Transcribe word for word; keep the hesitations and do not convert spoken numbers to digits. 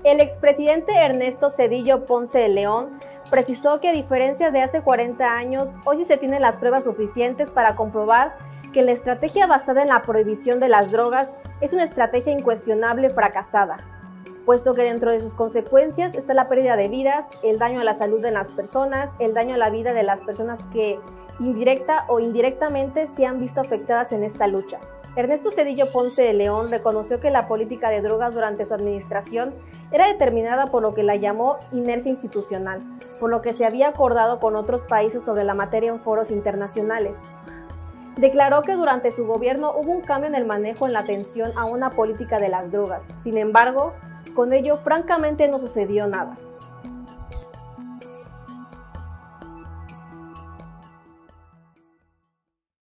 El expresidente Ernesto Zedillo Ponce de León precisó que, a diferencia de hace cuarenta años, hoy sí se tienen las pruebas suficientes para comprobar que la estrategia basada en la prohibición de las drogas es una estrategia incuestionable fracasada, puesto que dentro de sus consecuencias está la pérdida de vidas, el daño a la salud de las personas, el daño a la vida de las personas que indirecta o indirectamente se han visto afectadas en esta lucha. Ernesto Zedillo Ponce de León reconoció que la política de drogas durante su administración era determinada por lo que la llamó inercia institucional, por lo que se había acordado con otros países sobre la materia en foros internacionales. Declaró que durante su gobierno hubo un cambio en el manejo en la atención a una política de las drogas. Sin embargo, con ello francamente no sucedió nada.